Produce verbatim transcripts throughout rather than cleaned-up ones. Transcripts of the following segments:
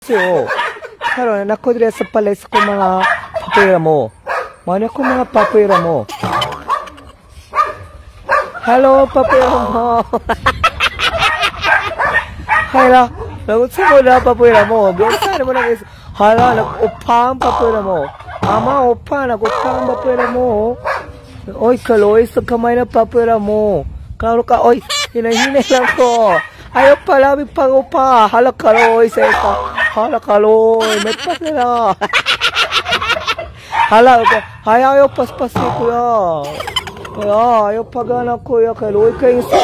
Siyo. Karon ako dire sa palis ko mga papera mo. Mano ko mga papera mo. Hello, papera mo. Hala, nagusto mo na papera mo. Biasa mo na hala, nag-upang papera mo. Ama, upa, nag-upang papera mo. Oy, kaloy, sa kamay na papera mo. Klaro ka, oy, hinahinay lang ko. Ayaw pala, may pang-upa. Hala, kaloy, sa ito. Hala, kaloy, may papera. Hala, ayaw, ayaw, paspas ni kuya. Kuya, ayaw pagana kuya, kaloy, kayo sa...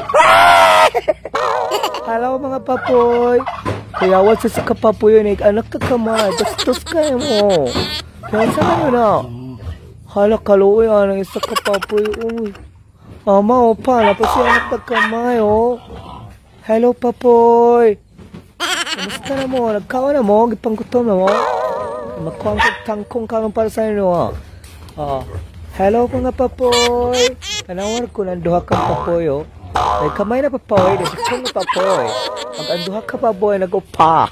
Hala, mga papoy. Kuya, wala sa kapapoy yun, eh. Anak ka kamay, bastos kayo mo. Kaya saan yun na? Hala, kaloy, anang isa kapapoy. Uy. Ama, opa, napasi anak ka kamay, oh. Hello, papoy. Kamusta na mo? Nagkawa na mo? Gipanggutom na mo? Magkuhang tangkong karon para sa inyo, ah. Ah. Hello, mga papoy. Kanawar ko ng duha ka papoy, oh. Ay, kamay na papoy. Nagkong na papoy. Pag ang duha ka papoy, nag-upa.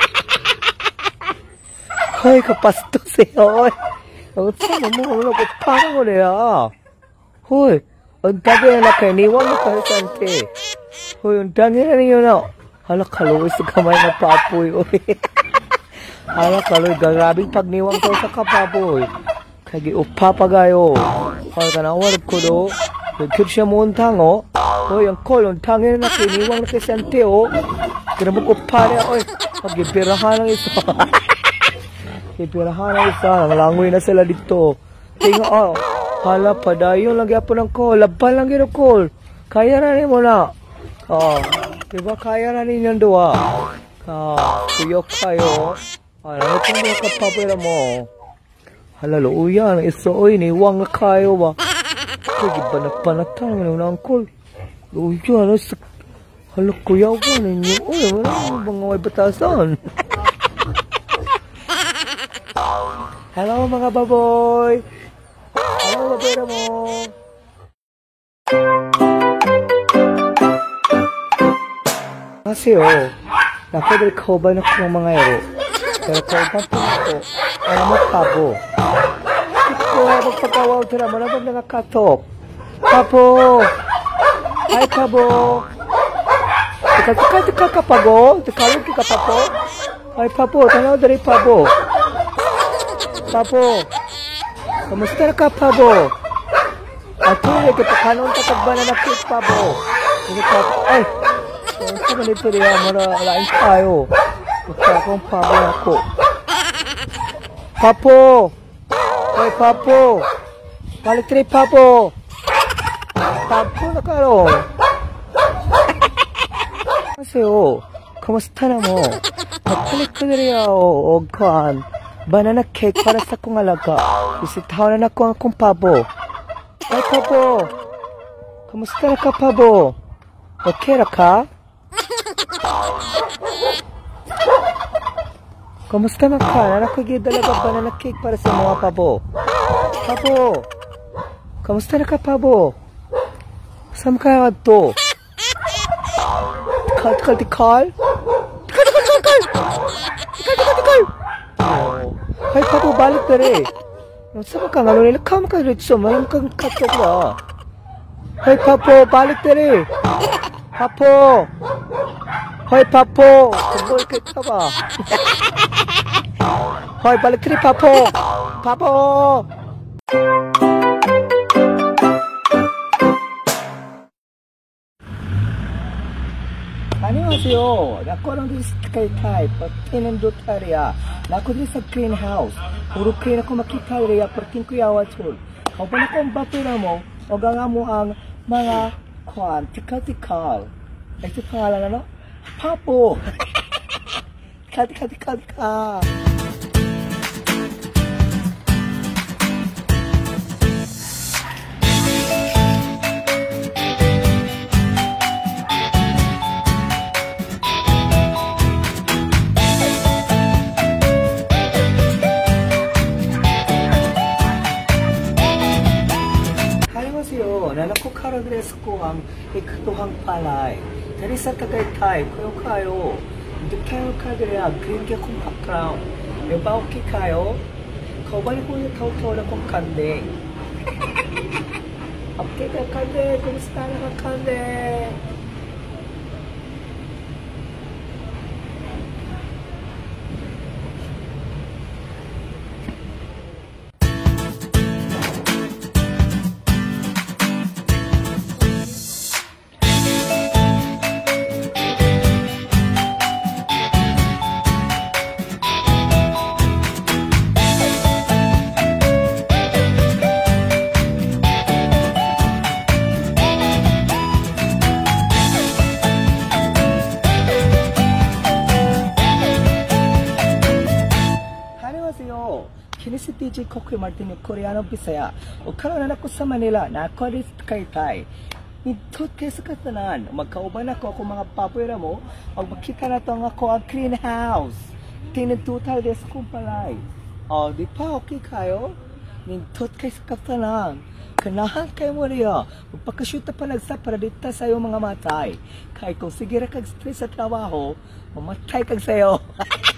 Hoy, kapastos eh, hoy. Ang sama mo, nag-upa na mo niya. Hoy, ang tabi na nakaniwang na kahasante. Hoy, ang dami na ninyo na. Hala, kaloy sa kamay na papoy. Hala, kaloy, garabing pagniwang ko sa kapapoy. Kaya upapagayo. Hala, kanawar ko do. Nagkip siya mo untang, oh. Hoy, ang kol, untang na nakiniwang na kasante, oh. Kinabuk upari, oy. Magipirahan ng isa. Magipirahan ng isa. Nangalangoy na sila dito. Tinga, oh. Hala, padayon lang yapon ng kol. Laban lang yun ang kol. Kaya na rin mo na. Oh, diba kaya na rin yung dua? Ah, kuyok kayo. Ano itong mga kapapira mo? Hala, luuyan. Isoy, niwang na kayo ba? Kaya ba nagpanatang mo na ang kol? Luuyan, hala, kuyaw ba ninyo? Uy, wala mo mga may batasan. Hello, mga baboy. Hello, babera mo. Kasi oh, napagay ko ba na kung mga ero? Pero kung ba po ako, alam mo pabo. Ito, magpagawaw tira mo na ba nangakatok? Pabo! Ay, pabo! Tika-tika, tika ka pago? Tika-tika ka papo? Ay, pabo, tanaw dari pabo. Pabo! Kamusta na ka, pabo? Ato, nagkipakanon tatagba na nakit, pabo. Ay! Sa ganito rin, mara, alain tayo. Basta akong pabo ako. Papo! Ay, papo! Balik rin, papo! Papo na karon. Kasi, oh, kamusta na mo? Napalik ko rin ako, o kan, banana cake para sa kong alaga. Isitaw na ako akong pabo. Ay, pabo! Kamusta na ka, pabo? Okay na ka? Kamusta na ka? Nakagidalaga banana cake para sa mga pabo. Pabo! Kamusta na ka, pabo? Saan ka to? Tikal, tikal, tikal? Tikal, tikal, tikal! Tikal, tikal, tikal! Ay, pabo, balik na rin. Saan ka nga? Nilakam ka rin siya. Malam kang katok ba? Ay, pabo, balik na rin. Papo! Hoy, papo! Tungkol kita ba? Hoy, balik rin, papo! Papo! Annyeonghaseyo! Ako lang din sa Tagaytay, patinindot area. Ako din sa greenhouse. Puro kayo na ko makita area, patin ko yawa tol. Kau ba na kong batira mo, o ganga mo ang mga kwan, tikal-tikal. Ay, ito pangalan ano? Papo! Tikal-tikal-tikal-tikal. Nanakukaradesu ko ang ikatuhang palay. Dari sa Tagaytay, kayo kayo. Dito tayo kagaya, green kaya kong background. Yung ba okay kayo? Kaubalik ko yung tao-tao na kong kande. Okay ka kande, kumusta na ka kande? Kini si D J Kokoy Martin yung Koreano Bisaya. O karoon na ako sa Manila, na ako rin kay Tay. Nindot kayo sa katanan, magkauban ako ako mga papoyra mo, o makita na to nga ako ang clean house. Tinintutal des kumpalay. O, di pa okay kayo? Nindot kayo sa katanan. Kanahan kayo mo riya. Magpakashoota pa nagsa para dito sa iyo mga matay. Kaya kung sige ra kag stress sa trabaho, mamatay kag sayo.